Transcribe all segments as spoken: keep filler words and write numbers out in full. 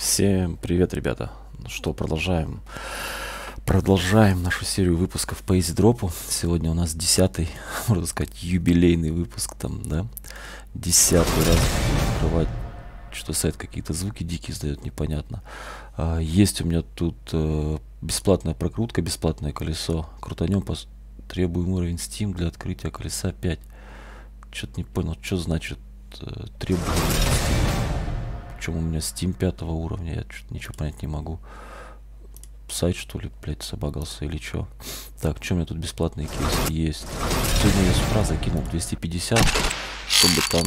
Всем привет, ребята. Ну что, продолжаем. Продолжаем нашу серию выпусков по EasyDrop. Сегодня у нас десятый, можно сказать, юбилейный выпуск там, да? Десятый раз открывать. Что сайт какие-то звуки дикие издает, непонятно. А, есть у меня тут а, бесплатная прокрутка, бесплатное колесо. Крутанем, по... требуем уровень Steam для открытия колеса пять. Что-то не понял, что значит а, требуем. Причем у меня Steam пятого уровня, я что-то ничего понять не могу. Сайт, что ли, блядь, собагался или что? Так, что у меня тут бесплатные кейсы есть? Сегодня я с утра закинул двести пятьдесят, чтобы там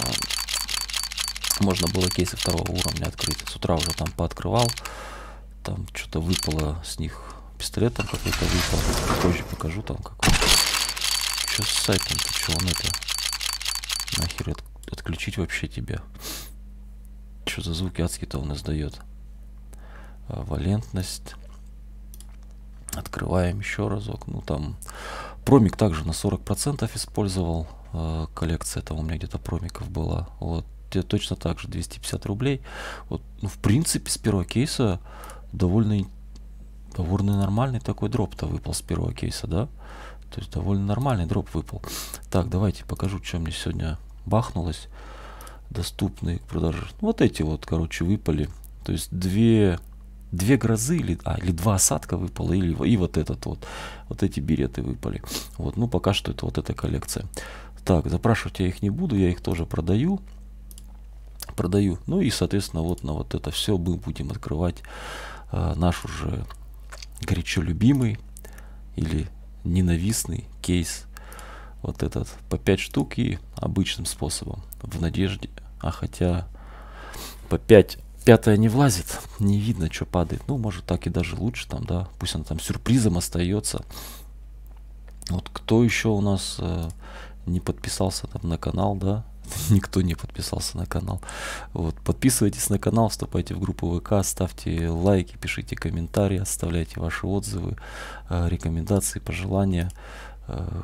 а, можно было кейсы второго уровня открыть. С утра уже там пооткрывал. Там что-то выпало с них. Пистолет там какой-то выпал. Позже покажу там какой. Что с сайтом? Ты что, он это? Нахер от, отключить вообще тебя? Что за звуки адские-то он издает? А, валентность. Открываем еще разок. Ну там промик также на сорок процентов использовал. А, коллекция там у меня где-то промиков была. Вот. Где точно так же двести пятьдесят рублей. Вот, ну, в принципе, с первого кейса довольно, довольно нормальный такой дроп-то выпал с первого кейса, да? То есть довольно нормальный дроп выпал. Так, давайте покажу, что мне сегодня бахнулось. Доступные к продаже. Вот эти вот, короче, выпали. То есть две, две грозы или, а, или два осадка выпало, или и вот этот вот. Вот эти береты выпали. Вот, ну пока что это вот эта коллекция. Так, запрашивать я их не буду, я их тоже продаю. Продаю. Ну и, соответственно, вот на вот это все мы будем открывать а, наш уже горячо любимый или ненавистный кейс. Вот этот по пять штук и обычным способом, в надежде, а хотя по пять, пятая не влазит, не видно, что падает. Ну, может, так и даже лучше там, да, пусть она там сюрпризом остается. Вот кто еще у нас э, не подписался там на канал, да, никто не подписался на канал. Вот, подписывайтесь на канал, вступайте в группу ВК, ставьте лайки, пишите комментарии, оставляйте ваши отзывы, э, рекомендации, пожелания. Э,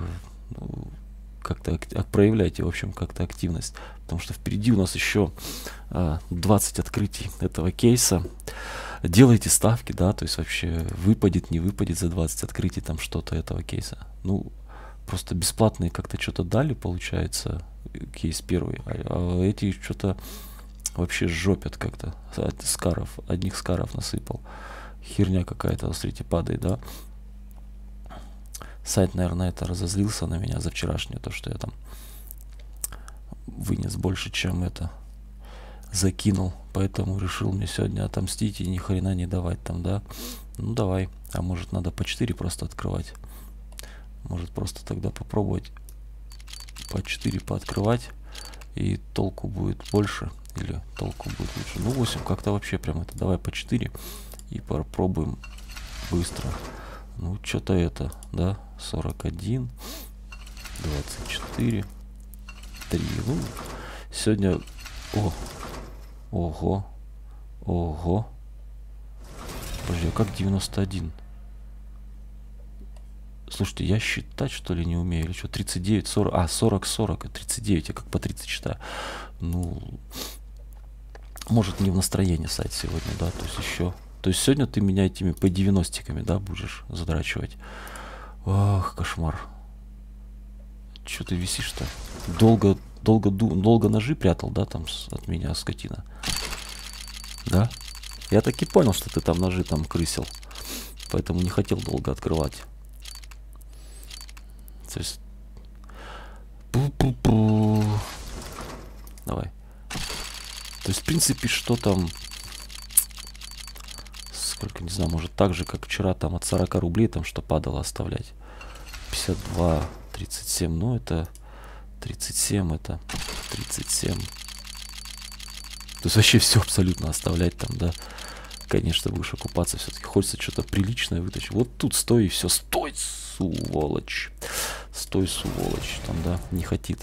как-то проявляйте, в общем, как-то активность, потому что впереди у нас еще а, двадцать открытий этого кейса. Делайте ставки, да, то есть вообще выпадет, не выпадет за двадцать открытий там что-то этого кейса. Ну, просто бесплатные как-то что-то дали, получается, кейс первый, а, а эти что-то вообще жопят как-то. Скаров, одних скаров насыпал. Херня какая-то, смотрите, падает, да. Сайт, наверное, это разозлился на меня за вчерашнее, то, что я там вынес больше, чем это закинул. Поэтому решил мне сегодня отомстить и ни хрена не давать там, да. Ну, давай. А может, надо по четыре просто открывать. Может, просто тогда попробовать по четыре пооткрывать. И толку будет больше. Или толку будет лучше. Ну, восемь как-то вообще прям это. Давай по четыре. И попробуем быстро. Ну, что-то это, да, сорок один, двадцать четыре, три, ну, сегодня, о, ого, ого, подожди, а как девяносто один? Слушайте, я считать, что ли, не умею, или что, тридцать девять, сорок, а, сорок, сорок, тридцать девять, я как по тридцать считаю. Ну, может, не в настроении сайт сегодня, да, то есть еще... То есть сегодня ты меня этими по девяностиками, да, будешь задрачивать. Ах, кошмар. Че ты висишь-то? Долго, долго, долго ножи прятал, да, там с, от меня, скотина. Да? Я так и понял, что ты там ножи там крысил. Поэтому не хотел долго открывать. То есть... Пу-пу-пу. Давай. То есть, в принципе, что там... Сколько, не знаю, может так же, как вчера, там от сорока рублей, там что падало, оставлять. пятьдесят два, тридцать семь, ну это тридцать семь, это тридцать семь. То есть вообще все абсолютно оставлять там, да. Конечно, будешь окупаться, все-таки хочется что-то приличное вытащить. Вот тут стой и все, стой, сволочь. Стой, сволочь, там, да, не хотит.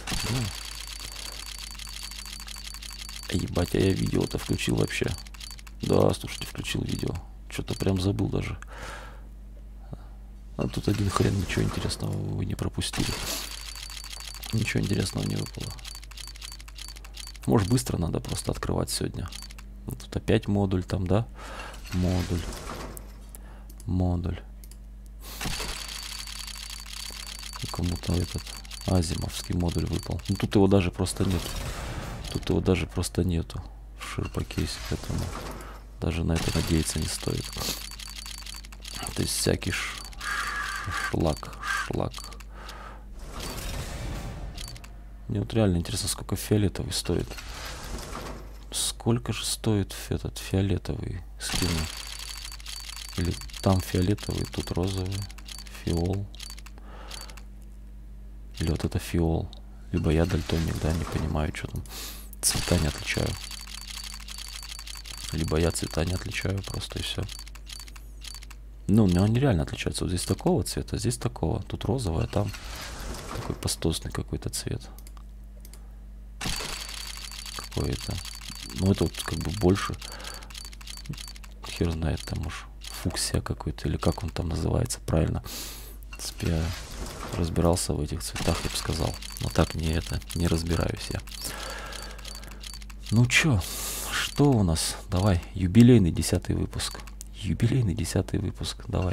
Ну. Ебать, а я видео-то включил вообще. Да, слушайте, включил видео. Что-то прям забыл даже. А тут один хрен, ничего интересного вы не пропустили. Ничего интересного не выпало. Может, быстро надо просто открывать сегодня. Вот тут опять модуль там, да? Модуль. Модуль. Кому-то этот азимовский модуль выпал. Ну тут его даже просто нету. Тут его даже просто нету в ширпокейсе, поэтому даже на это надеяться не стоит. То есть всякий ш ш шлак, шлак. Мне вот реально интересно, сколько фиолетовый стоит. Сколько же стоит этот фиолетовый скин? Или там фиолетовый, тут розовый. Фиол. Или вот это фиол. Либо я дальтоник, да, не понимаю, что там. Цвета не отличаю. Либо я цвета не отличаю, просто и все. Ну, но они реально отличаются. Вот здесь такого цвета, здесь такого. Тут розовый, а там такой пастозный какой-то цвет. Какой это? Ну, это вот как бы больше. Хер знает, там уж фуксия какой-то, или как он там называется правильно. В принципе, я разбирался в этих цветах, я бы сказал. Но так не это, не разбираюсь я. Ну чё, что у нас? Давай, юбилейный десятый выпуск. Юбилейный десятый выпуск, давай.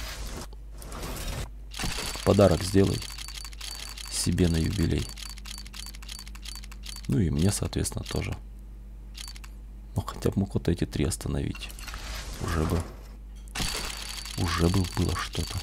Подарок сделай себе на юбилей. Ну и мне, соответственно, тоже. Ну, хотя бы мог вот эти три остановить. Уже бы. Уже бы было что-то.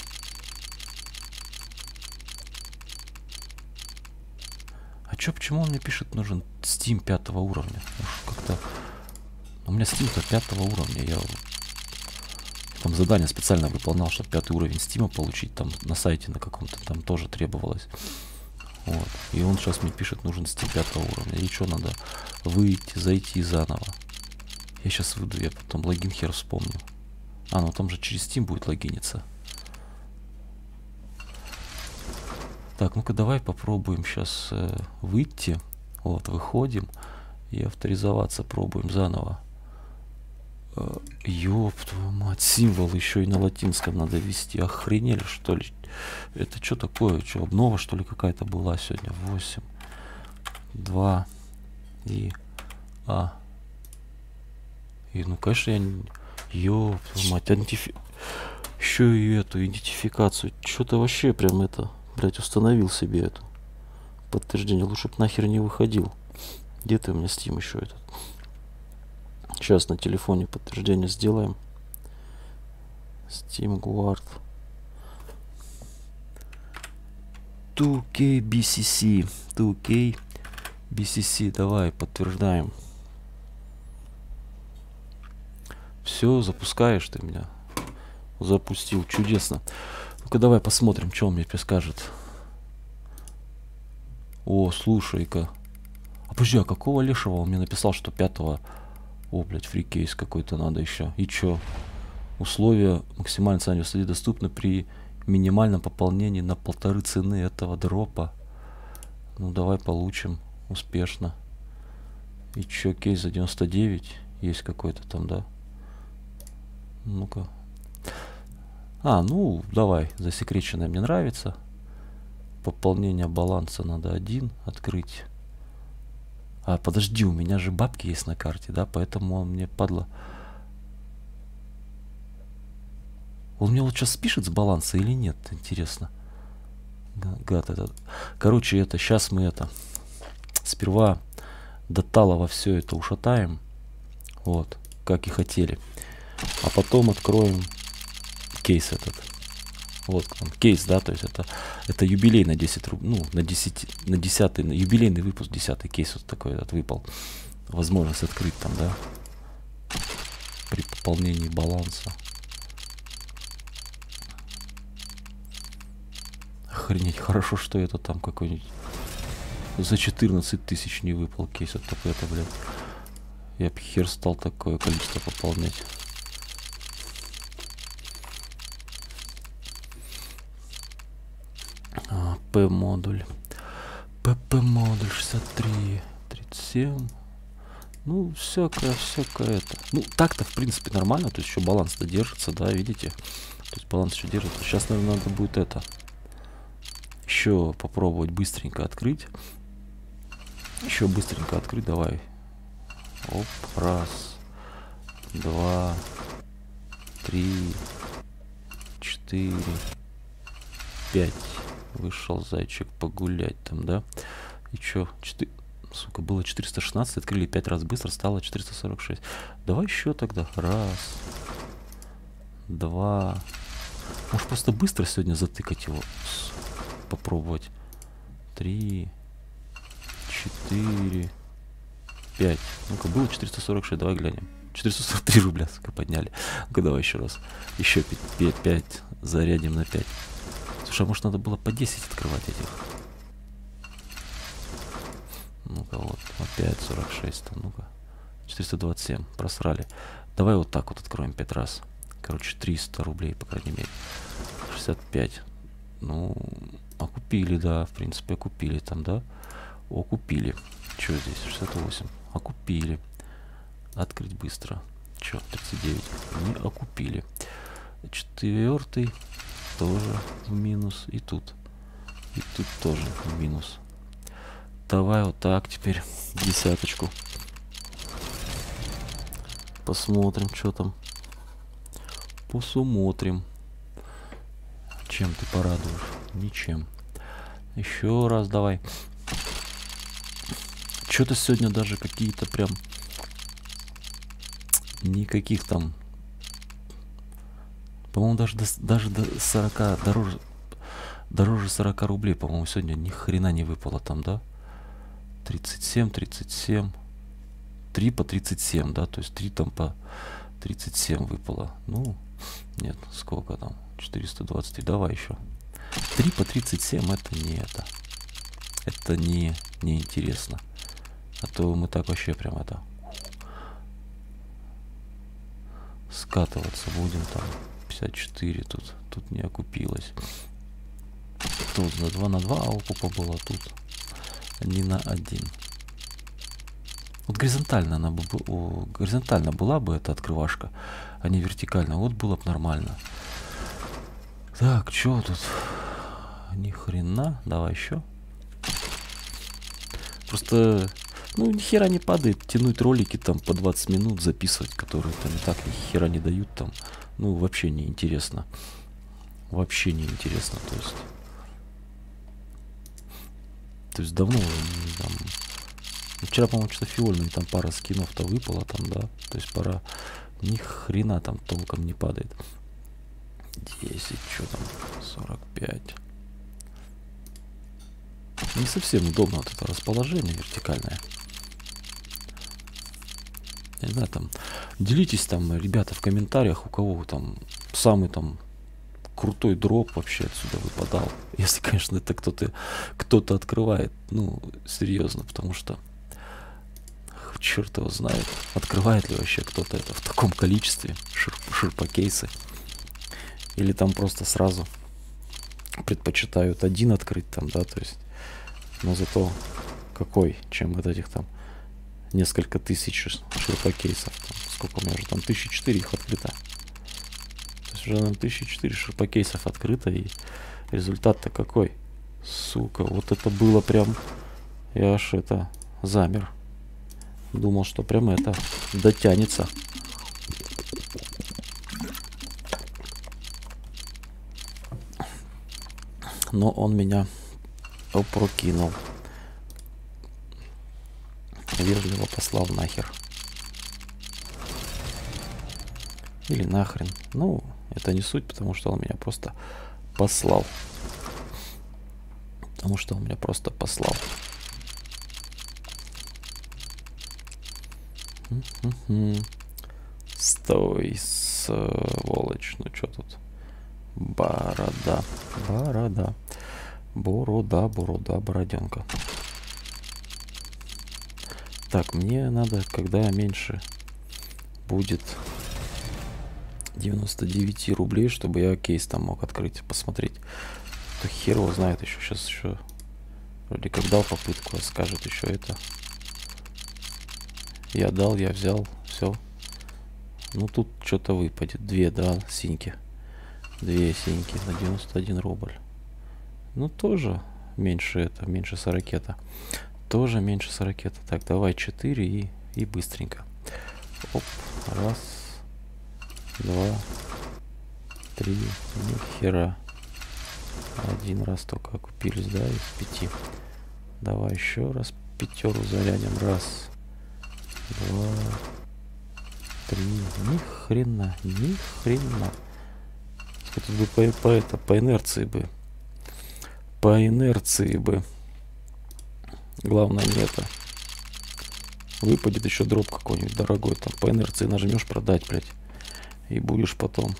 А чё, почему он мне пишет, нужен Steam пятого уровня? Как-то... У меня Steam-то пятого уровня. Я там задание специально выполнял, чтобы пятый уровень Steam получить. Там на сайте на каком-то там тоже требовалось. Вот. И он сейчас мне пишет, нужен Steam пятого уровня. И что надо? Выйти, зайти заново. Я сейчас выйду, я потом логин хер вспомню. А, ну там же через Steam будет логиниться. Так, ну-ка давай попробуем сейчас э, выйти. Вот, выходим. И авторизоваться пробуем заново. Э, ёб твою мать, символ еще и на латинском надо ввести. Охренели, что ли? Это что такое? Что, обнова, что ли, какая-то была сегодня? восемь, два и... А. И, ну, конечно, я... Ёб твою мать, идентифи... Еще и эту идентификацию. Что-то вообще прям это... Блять, установил себе это подтверждение. Лучше бы нахер не выходил. Где ты у меня Steam еще этот? Сейчас на телефоне подтверждение сделаем. Steam Guard. два кей би си си. два кей би си си. Давай, подтверждаем. Все, запускаешь ты меня. Запустил. Чудесно. Ну-ка давай посмотрим, что он мне скажет. О, слушай-ка. А подожди, а какого лешего он мне написал, что пятого... О, блядь, фрикейс какой-то надо еще. И чё? Условия максимальной цены доступны при минимальном пополнении на полторы цены этого дропа. Ну, давай получим. Успешно. И чё, кейс за девяносто девять? Есть какой-то там, да? Ну-ка. А, ну, давай, засекреченное мне нравится. Пополнение баланса надо один открыть. А, подожди, у меня же бабки есть на карте, да, поэтому он мне, падла... Он мне вот сейчас спишет с баланса или нет, интересно. Гад этот. Короче, это, сейчас мы это... Сперва до талого все это ушатаем. Вот, как и хотели. А потом откроем кейс этот. Вот он, кейс, да, то есть это, это юбилей на десять рублей, ну, на десять, на десятый, на юбилейный выпуск, десятый кейс вот такой этот выпал. Возможность открыть там, да, при пополнении баланса. Охренеть, хорошо, что это там какой-нибудь за четырнадцать тысяч не выпал кейс, вот такой это, блядь. Я б хер стал такое количество пополнять. П-модуль. ПП-модуль шестьдесят три, тридцать семь. Ну, всякое, всякое это. Ну, так-то, в принципе, нормально. То есть еще баланс-то держится, да, видите? То есть баланс еще держится. Сейчас, наверное, надо будет это. Еще попробовать быстренько открыть. Еще быстренько открыть, давай. Оп, раз. два, три, четыре, пять. Вышел зайчик погулять там, да? И чё? четыре... Сука, было четыреста шестнадцать, открыли пять раз быстро, стало четыреста сорок шесть. Давай еще тогда. Раз. Два. Может просто быстро сегодня затыкать его? Попробовать. Три. Четыре. Пять. Ну-ка, было четыреста сорок шесть, давай глянем. четыреста сорок три рубля, сука, подняли. Ну-ка, давай еще раз. Еще пять. Зарядим на пять. Слушай, а может надо было по десять открывать этих? Ну-ка, вот, опять сорок шесть, там, ну-ка. четыреста двадцать семь, просрали. Давай вот так вот откроем пять раз. Короче, триста рублей, по крайней мере. шестьдесят пять. Ну, окупили, да, в принципе, окупили там, да? Окупили. Что здесь? шестьдесят восемь. Окупили. Открыть быстро. Че, тридцать девять. Не окупили. Четвертый тоже в минус. И тут. И тут тоже в минус. Давай вот так теперь десяточку. Посмотрим, что там. Посмотрим. Чем ты порадуешь? Ничем. Еще раз давай. Что-то сегодня даже какие-то прям... Никаких там... По-моему, даже до, даже до сорока... Дороже, дороже сорока рублей, по-моему, сегодня ни хрена не выпало там, да? тридцать семь, тридцать семь. три по тридцать семь, да? То есть три там по тридцать семь выпало. Ну, нет, сколько там? четыреста двадцать три. Давай еще. три по тридцать семь это не это. Это не, не интересно. А то мы так вообще прям это... Скатываться будем там. пятьдесят четыре тут. Тут не окупилось. Тут на два на два окупа было, тут не на один. Вот горизонтально она бы, о, горизонтально была бы эта открывашка, а не вертикально. Вот было бы нормально. Так, что тут? Ни хрена. Давай еще. Просто, ну, ни хера не падает. Тянуть ролики там по двадцать минут, записывать, которые там и так ни хера не дают там. Ну, вообще не интересно. Вообще не интересно, то есть. То есть давно там... Вчера, по-моему, что-то фиольным там пара скинов-то выпала там, да. То есть пора... Ни хрена там толком не падает. десять, что там? сорок пять. Не совсем удобно вот это расположение вертикальное. Я не знаю, там... Делитесь там, ребята, в комментариях, у кого там самый там... крутой дроп вообще отсюда выпадал. Если, конечно, это кто-то кто-то открывает. Ну, серьезно, потому что черт его знает, открывает ли вообще кто-то это в таком количестве, шир, ширпокейсы. Или там просто сразу предпочитают один открыть там, да, то есть. Но зато какой, чем вот этих там несколько тысяч ширпокейсов. Там, сколько у меня уже там, тысяча четыре их открыто. Уже на тысяча четыре ширпокейсов открыто, и результат-то какой? Сука, вот это было прям... Я аж это... замер. Думал, что прям это дотянется. Но он меня опрокинул. Вежливо послал нахер. Или нахрен. Ну... Это не суть, потому что он меня просто послал. Потому что он меня просто послал. Стой, сволочь. Ну что тут? Борода. Борода. Борода, борода, бороденка. Так, мне надо, когда меньше будет... девяносто девять рублей, чтобы я кейс там мог открыть, посмотреть. То хер его знает еще. Сейчас еще вроде как дал попытку, скажет еще это. Я дал, я взял, все. Ну тут что-то выпадет. Две, да, синьки. Две синьки на девяносто один рубль. Ну тоже меньше это, меньше сорокета. Тоже меньше сорокета. Так, давай четыре и, и быстренько. Оп, раз. два, три, ни хера. Один раз только окупились, да, из пяти. Давай еще раз пятеру зарядим. Раз, два, три. Ни хрена, ни хрена. Тут бы по, по, это, по инерции бы. По инерции бы. Главное не это. Выпадет еще дроп какой-нибудь дорогой. Там по инерции нажмешь продать, блядь. И будешь потом.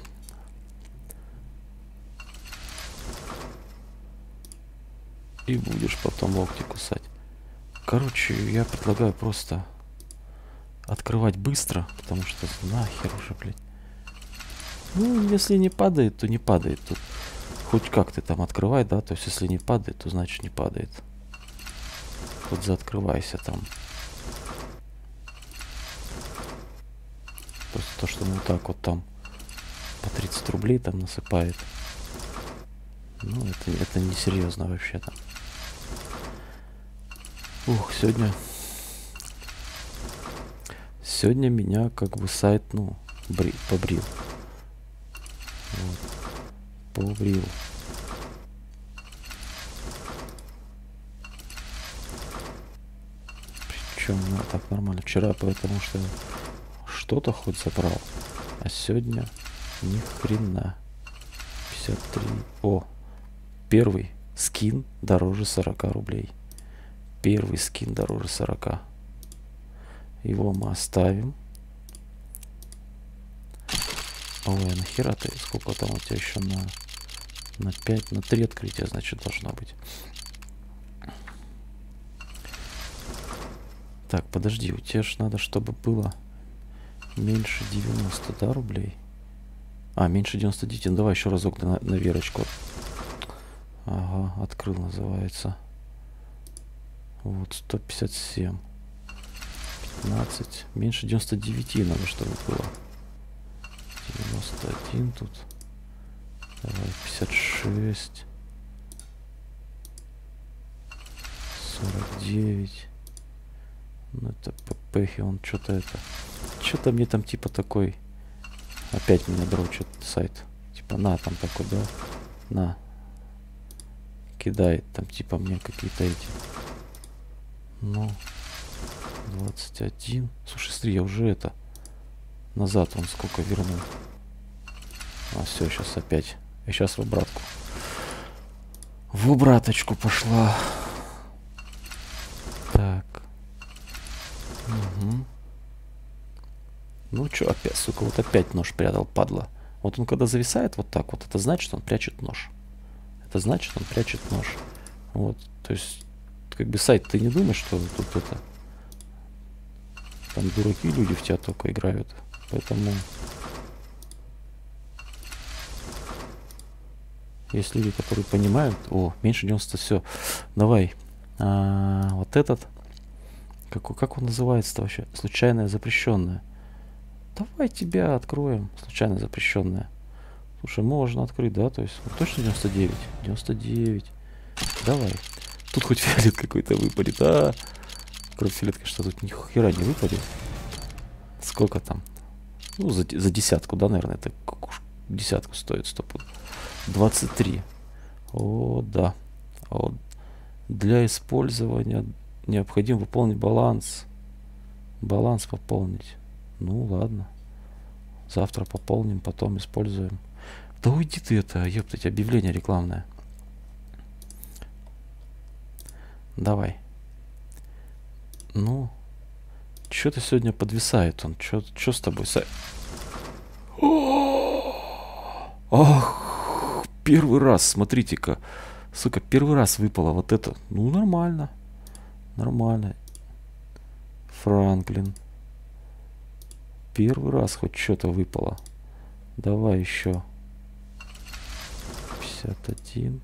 И будешь потом локти кусать. Короче, я предлагаю просто открывать быстро. Потому что нахер уже, блядь. Ну, если не падает, то не падает. Тут хоть как ты там открывай, да. То есть, если не падает, то значит не падает. Хоть заоткрывайся там. Просто то, что ну так вот там по тридцать рублей там насыпает. Ну, это, это несерьезно вообще-то. Ух, сегодня... Сегодня меня как бы сайт, ну, бри, побрил. Вот. Побрил. Причем, ну, так нормально. Вчера, потому что что-то хоть забрал. А сегодня ни хрена. пятьдесят три. О, первый скин дороже сорока рублей. Первый скин дороже сорока. Его мы оставим. Ой, а нахера ты? Сколько там у тебя еще на, на пять, на три открытия, значит, должно быть. Так, подожди, у тебя же надо, чтобы было меньше девяноста, да, рублей? А, меньше девяноста девяти. Ну, давай еще разок на, на Верочку. Ага, открыл, называется. Вот, сто пятьдесят семь. пятнадцать. Меньше девяноста девяти надо, чтобы было. девяносто один тут. Давай, пятьдесят шесть. сорок девять. Ну, это ППХи, он что-то это... Что-то мне там типа такой... Опять меня дрочит сайт. Типа, на, там такой, да? На. Кидает там типа мне какие-то эти... Ну... двадцать один. Слушай, смотри, я уже это... Назад он сколько вернул. А, все, сейчас опять. И сейчас в обратку. В обраточку пошла. Так. Угу. Ну что, опять, сука, вот опять нож прятал, падла. Вот он когда зависает вот так вот, это значит, что он прячет нож. Это значит, он прячет нож. Вот, то есть, как бы сайт, ты не думаешь, что тут это... Там дураки люди в тебя только играют. Поэтому... Есть люди, которые понимают... О, меньше девяноста, все. Давай. А, вот этот... Как, как он называется-то вообще? Случайное запрещенное. Давай тебя откроем. Случайно запрещенное. Слушай, можно открыть, да? То есть, ну, точно девяносто девять? девяносто девять. Давай. Тут хоть фиолет какой-то выпадет. А, кроме фиолетки, что тут ни хера не выпадет. Сколько там? Ну, за, за десятку, да, наверное. Это десятку стоит, стоп. двадцать три. О, да. О, для использования необходимо выполнить баланс. Баланс пополнить. Ну, ладно. Завтра пополним, потом используем. Да уйди ты это, ептать, объявление рекламное. Давай. Ну, что-то сегодня подвисает он. Что с тобой? Са... Ах, первый раз, смотрите-ка. Сука, первый раз выпало вот это. Ну, нормально. Нормально. Франклин. Первый раз хоть что-то выпало. Давай еще. пятьдесят один.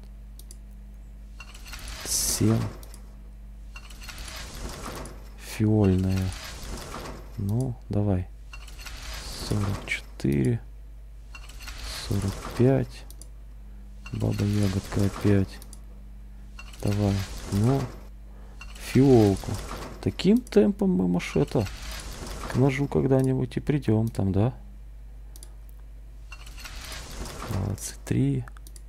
семь. Фиольная. Ну, давай. сорок четыре. сорок пять. Баба ягодка опять. Давай. Ну, фиолку. Таким темпом мы, может, это, к ножу когда-нибудь и придем там, да? двадцать три,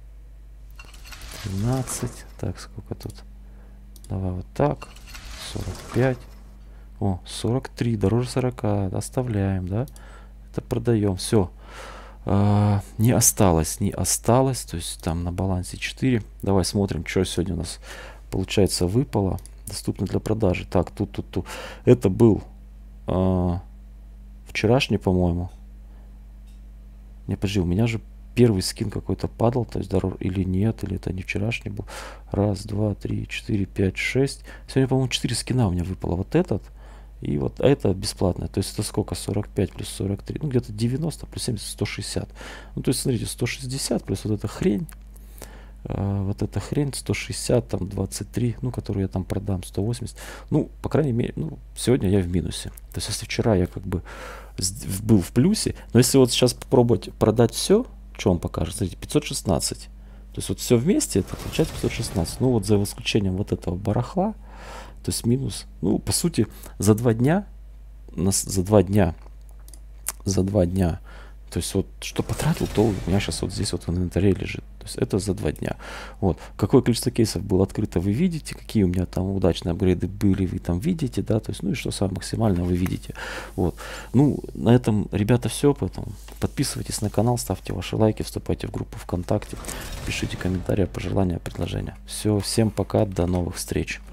тринадцать. Так, сколько тут? Давай вот так. сорок пять. О, сорок три, дороже сорока. Оставляем, да? Это продаем. Все. А, не осталось, не осталось. То есть там на балансе четыре. Давай смотрим, что сегодня у нас получается выпало. Доступно для продажи. Так, тут, тут, тут. Это был а, вчерашний, по-моему. Не, подожди, у меня же первый скин какой-то падал, то есть дороже или нет, или это не вчерашний был. Раз, два, три, четыре, пять, шесть. Сегодня, по-моему, четыре скина у меня выпало. Вот этот и вот это бесплатное. То есть это сколько? сорок пять плюс сорок три. Ну, где-то девяносто плюс семьдесят, сто шестьдесят. Ну, то есть, смотрите, сто шестьдесят плюс вот эта хрень. Uh, вот эта хрень сто шестьдесят, там двадцать три, ну, которую я там продам, сто восемьдесят. Ну, по крайней мере, ну, сегодня я в минусе. То есть, если вчера я как бы был в плюсе, но если вот сейчас попробовать продать все, что он покажет, смотрите, пятьсот шестнадцать. То есть, вот все вместе, это получается пятьсот шестнадцать. Ну, вот за исключением вот этого барахла, то есть минус, ну, по сути, за два дня, нас, за два дня, за два дня, то есть вот что потратил, то у меня сейчас вот здесь вот в инвентаре лежит. То есть это за два дня. Вот. Какое количество кейсов было открыто, вы видите. Какие у меня там удачные апгрейды были, вы там видите, да. То есть, ну и что самое максимальное вы видите. Вот. Ну, на этом, ребята, все. Поэтому подписывайтесь на канал, ставьте ваши лайки, вступайте в группу ВКонтакте, пишите комментарии, пожелания, предложения. Все, всем пока, до новых встреч.